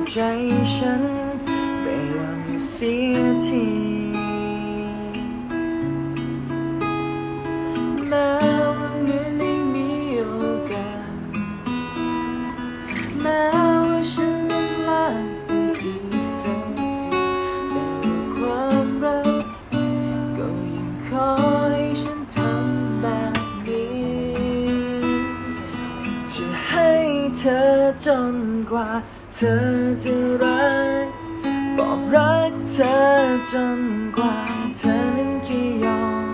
ใจฉันไม่ยอมเสียทีแม้ว่าเหมือนไม่มีโอกาสแม้ว่าฉันต้องพลาดไปอีกสักทีแต่ว่าความรักก็ยังขอให้ฉันทำแบบนี้จะให้เธอจนกว่าเธอจะรักบอกรักเธอจนกว่าเธอนั้นจะยอม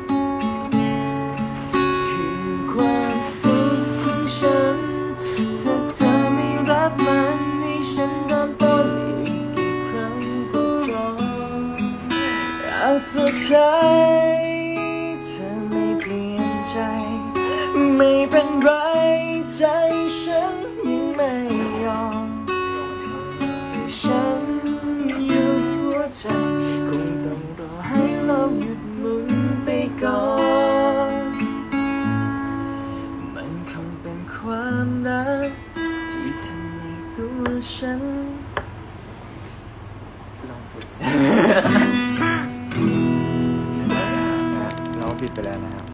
คือความสุขของฉันถ้าเธอไม่รับมันให้ฉันเริ่มต้นอีกกี่ครั้งก็พอเอาสุดท้ายเธอไม่เปลี่ยนใจไม่เป็นไรใจฉันยังไม่ยอมฉันอยู่หัวใจคงต้องรอให้โลกหยุดหมุนไปก่อนมันคงเป็นความรักที่ทำให้ตัวฉันลองผิดเราผิดไปแล้วนะครับ